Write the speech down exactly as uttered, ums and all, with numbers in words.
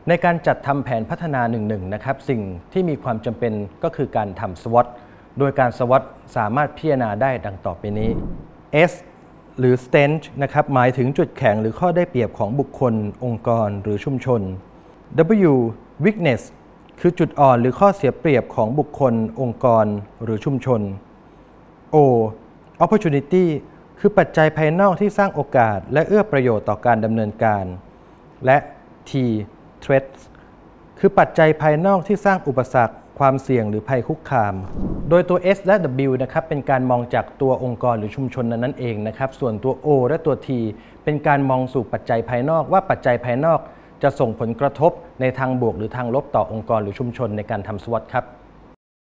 ในการจัดทำแผนพัฒนาหนึ่งหนึ่งนะครับสิ่งที่มีความจำเป็นก็คือการทำ สวอต โดยการ สวอต สามารถพิจารณาได้ดังต่อไปนี้ S หรือ Strength นะครับหมายถึงจุดแข็งหรือข้อได้เปรียบของบุคคลองค์กรหรือชุมชน W Weakness คือจุดอ่อนหรือข้อเสียเปรียบของบุคคลองค์กรหรือชุมชน O Opportunity คือปัจจัยภายนอกที่สร้างโอกาสและเอื้อประโยชน์ต่อการดำเนินการและ T Threats คือปัจจัยภายนอกที่สร้างอุปสรรคความเสี่ยงหรือภัยคุกคามโดยตัว S และ W นะครับเป็นการมองจากตัวองค์กรหรือชุมชนนั้นเองนะครับส่วนตัว O และตัว T เป็นการมองสู่ปัจจัยภายนอกว่าปัจจัยภายนอกจะส่งผลกระทบในทางบวกหรือทางลบต่อองค์กรหรือชุมชนในการทำ สวอต ครับ